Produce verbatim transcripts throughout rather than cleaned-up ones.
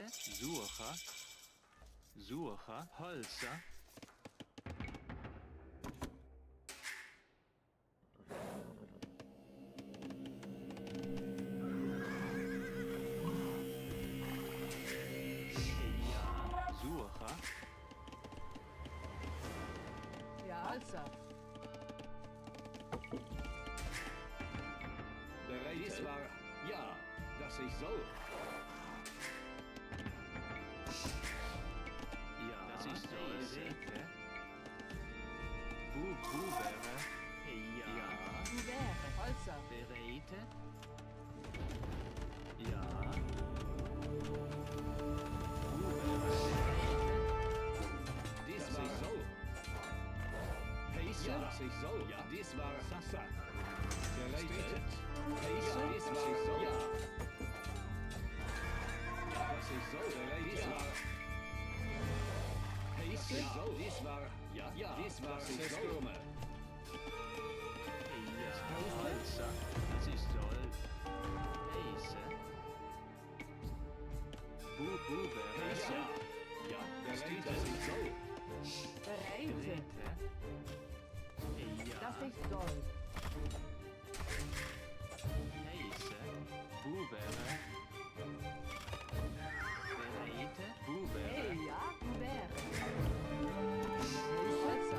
Sucher, Sucher, Holzer. Dies war, ja, dass ich soll. Ja, das ist soll. Bu, bu wäre. Ja. Ja. Bu wäre, Holzer. Bereite. Ja. Bu wäre. Dies war soll. Heiße, dass ich soll. Ja, dies war Sassa. Bereitet. Heiße, dies war soll. Ja. Ja, dass ich soll. Dies war. Heiße, soll. Dies war. Ja, ja, dies war Systeme. Ja, Holzer. Das ist soll. Heiße. Bu, bu wäre. Ja. Ja, bereit, dass ich soll. Bereite. Ja. Dass ich soll. Heiße. Bu wäre. Bereite. Bu wäre. Hey, ja, bu wäre. Holzer.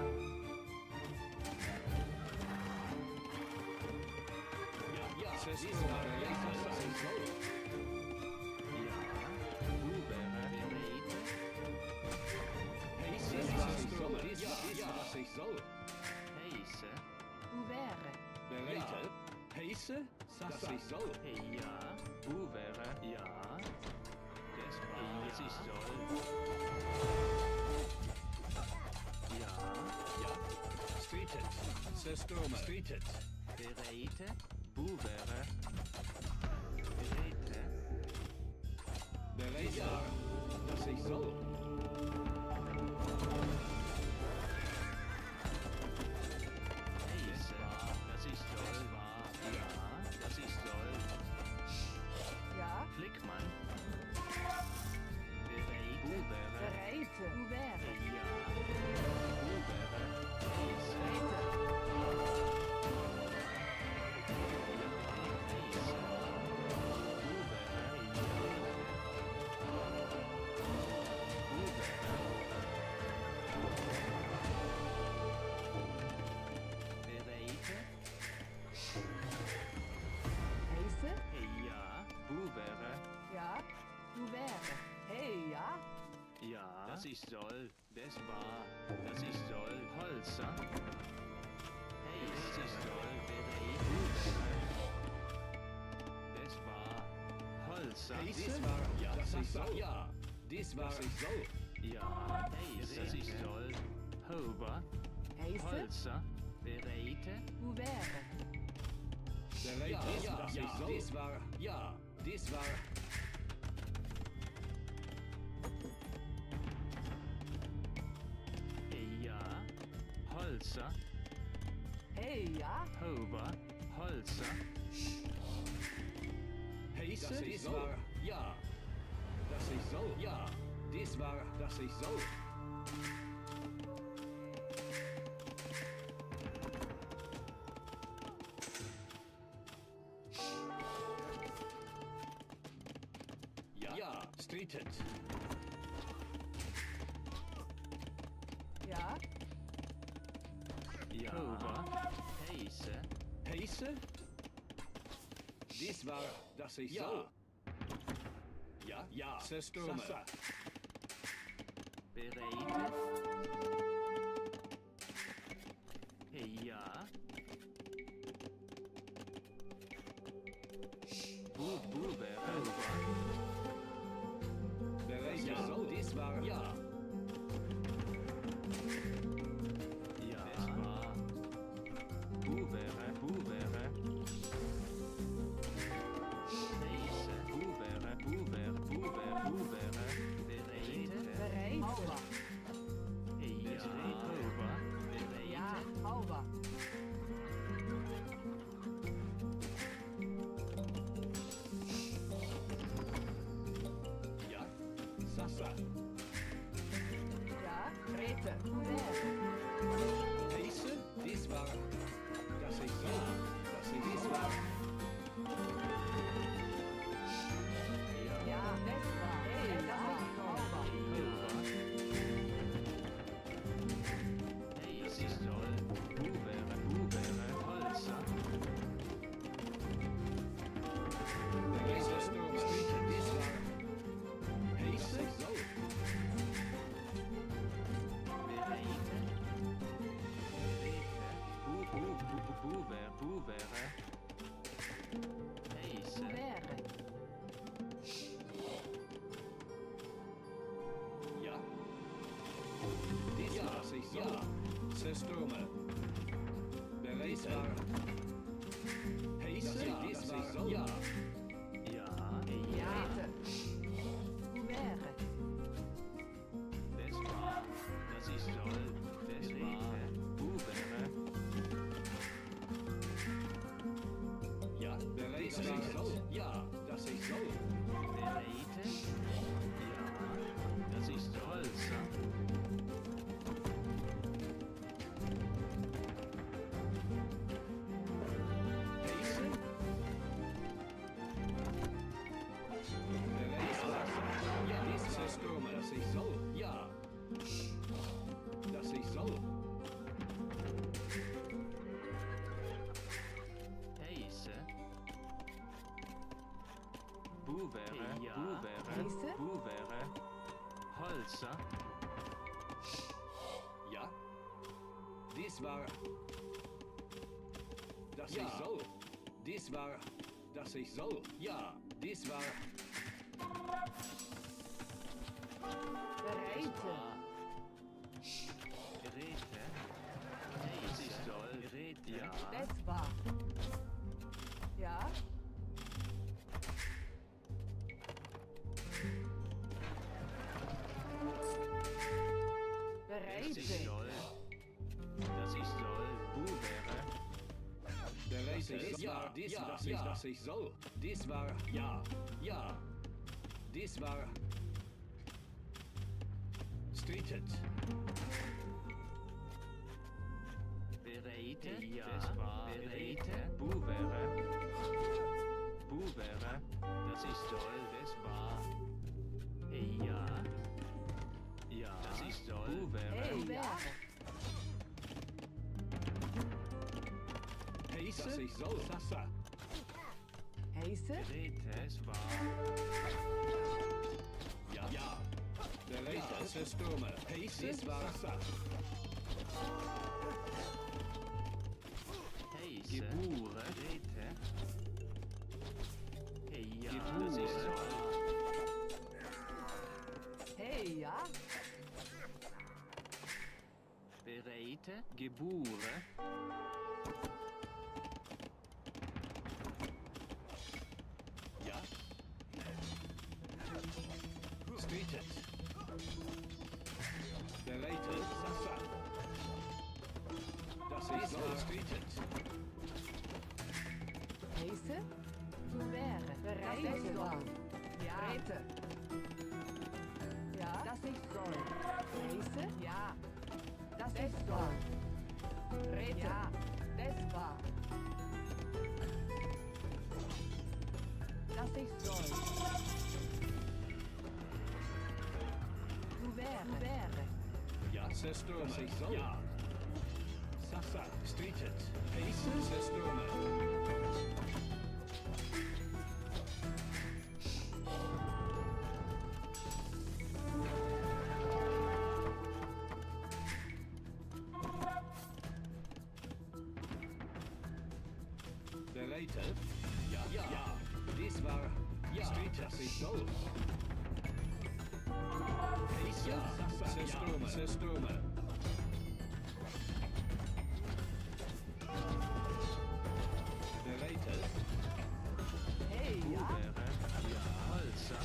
Ja, ja, dies war ja, dass ich soll. Ja. Bu wäre. Bereite. Heiße, dass ich soll. Dies war ja, dass ich soll. Heiße. Bu wäre. Bereite. Heiße, dass ich soll. Ja. Bu wäre. Ja. Das war. Das ist soll. Ja. Ja. Streetet. Systeme. Streetet. Bereite. Bu wäre. Bereite. Bereit war, dass ich soll. Heiße. Das ist soll. Ja. Das ist soll. Ja. Flickmann. Bereite. Bu wäre. Bereite. Bu wäre. Ja. Bu wäre. Heiße. Bereite. Heiße? Ja, Bu wäre. Ja, bu wäre. Hey, ja. Ja, das ist soll. Das war. Das ist soll. Holzer. Hey, das ist soll. Bereite. Bu wäre. Das war. Holzer. Dies war, ja, dass ich soll. Ja, dies war, dass ich soll. Ja, hey, das ist soll. Hober. Heiße? Holzer. Bereite. Bu wäre. Bereit, ja, ja, dass ich soll. Dies war, ja, dies war. Ja. Holzer. Hey, ja. Hober. Holzer. Heiße, dies war, ja, dass ich soll. Ja, dies war, dass ich soll. Ja, ja, streetet. Ja. Ja. Hober. Heiße. Heiße? Dies war, dass ich soll. Ja, ja, Systeme. Bereite. Ja. Bu, bu wäre. Bereit, ja, so, dies war, ja. Ja. Das war. Bu wäre. Bu wäre. Heiße. Bu wäre. Bu wäre. Bu wäre. Bu wäre. Bereite. Bereite. Hauber. Ja. Hober. Bereite. Ja, Hauber. Ja, Sassa. Ja, Rete. Wäre. Heiße, dies war, dass ich so, dass ich dies war. Ja, das war. Hey, das ist sauber. Hey, das ist toll. Bubere, Bubere, Holzer. Heiße, Sturm, Street, dies war. Heiße, so. Bereite. Bereite. Bu, bu, bu, bu, Bubere, Bubere. Heise. Wäre. Ja. Dies ja, war, ich so. Ja. Zerstürme. Bereit war. Heiße, ja, dies war so. Ja. Ja, Ja, ja. Rete. Wäre. Das war, das ist toll. Das war, Bubere. Ja, bereit war so. Ja, dass ich so. Bereite. Ja, das ist Holzer. Heiße. Bereit war so. Ja, dies zerstürme, dass ich so. Ja. Dass ich so. Heise. Bubere, Ja. Bubere, Heise. Bubere. Holzer. Ja. Dies war. Dass Ja. ich soll. Dies war. Dass ich soll. Ja. Dies war. Bereite. Geräte. Hey, das ist toll. Geräte. Ja. Das war. Ja. Das ist Bereite. toll. Das ist toll. Bubere. Bereit ist. Ja. Dies ja, dass ja. ich. Dass ich soll. Dies war. Ja. Ja. Dies war. Streetet. Bereite. Ja. Das war. Bereite. Bubere. Bubere. Das ist toll. Das war. Ja. Ja. Das ist toll. Bubere. Hey, wäre. Heiße. Dass ich soll. Sassa. Heise. Geräte. Es war. Ja. Ja. Bereit ist. Zerstürme. Heiße. Dies war. Sassa. Heise. Gebure. Geräte. Hey, ja. Gebure. Das ist toll. Hey, ja. Bereite. Gebure. Ja. Streetet. Bereit ist. Sassa. Dass ich soll. Streetet. Heise. Wäre. Bereite. Das war. Ja. Rete. Ja. Das ich soll. Heise. Ja. Das ich soll. Rete. Ja. Das war. Das ich soll. Du wäre. Wäre. Ja, Zerstürme. Dass ich soll. Ja. Sassa. Streetet. Heiße. Zerstürme. Bereite. Ja. Ja. Ja. Dies war. Ja. Streetet. Dass ich soll. Heiße. Ja. Sassa. Zerstürme. Zerstürme. Bereite. Hey, ja. Bubere. Ja. Holzer.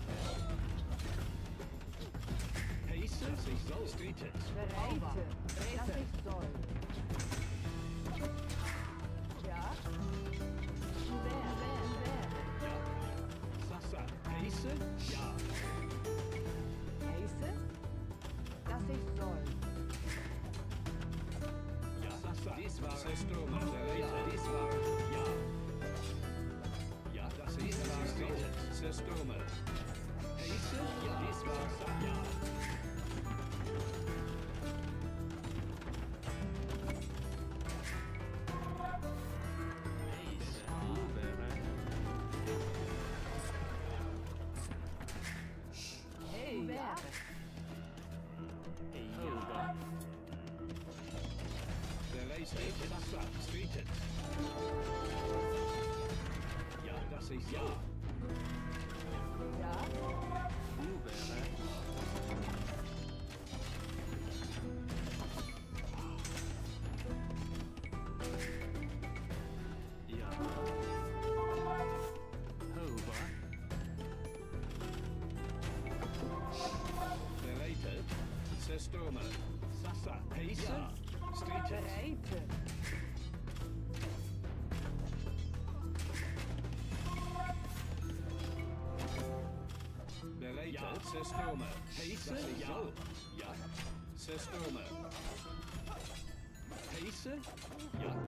Heiße. Dass ich soll. Streetet. Bereite. Das ich soll. Ja. Du wäre. Wäre. Wäre. Ja. Sassa. Heiße. Ja. Dies war Systeme. Ja, dies war. Ja. Ja, das ist das Systeme. Heiße? Ja, dies war. Ja. Hey, ja. Der Streetet, das Streetet. Ja, das ist ja. Ja. Ja. Hover. Bereitet. Systeme. Sassa. Heiße. Ja. Streetet. Bereite. Bereitet. Systeme. Heiße. Ja. Ja. Systeme. Heiße. Ja.